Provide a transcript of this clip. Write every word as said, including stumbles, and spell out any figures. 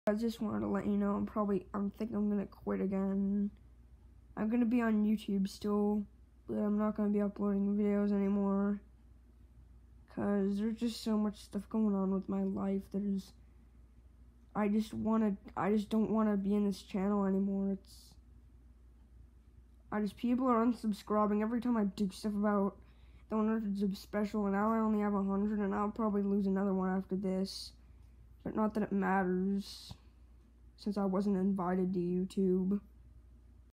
I just wanted to let you know I'm probably, I'm thinking I'm gonna quit again. I'm gonna be on YouTube still, but I'm not gonna be uploading videos anymore. Cause there's just so much stuff going on with my life. There's, I just wanna, I just don't wanna be in this channel anymore. It's, I just, people are unsubscribing every time I do stuff about the one hundred special, and now I only have one hundred, and I'll probably lose another one after this. But not that it matters, since I wasn't invited to YouTube.